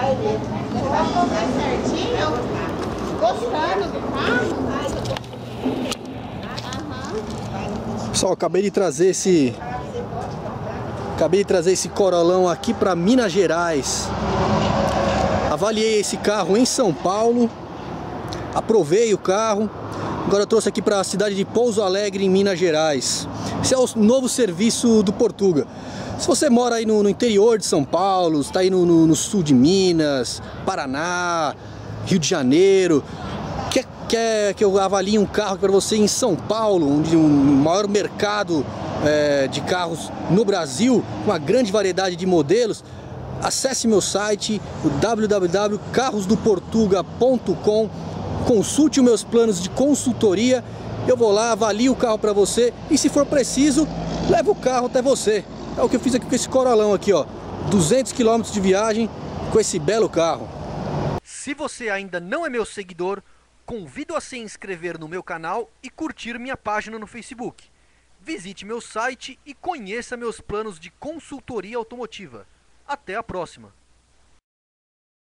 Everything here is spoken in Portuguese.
certinho? Gostando do carro? Pessoal, acabei de trazer esse Corolão aqui para Minas Gerais. Avaliei esse carro em São Paulo, aprovei o carro. Agora eu trouxe aqui para a cidade de Pouso Alegre, em Minas Gerais. Esse é o novo serviço do Portuga. Se você mora aí no interior de São Paulo, está aí no sul de Minas, Paraná, Rio de Janeiro, quer que eu avalie um carro para você em São Paulo, onde o maior mercado de carros no Brasil, uma grande variedade de modelos, acesse meu site, www.carrosdoportuga.com. Consulte os meus planos de consultoria, eu vou lá, avalio o carro para você e, se for preciso, levo o carro até você. É o que eu fiz aqui com esse Corolão aqui, ó, 200 km de viagem com esse belo carro. Se você ainda não é meu seguidor, convido a se inscrever no meu canal e curtir minha página no Facebook. Visite meu site e conheça meus planos de consultoria automotiva. Até a próxima!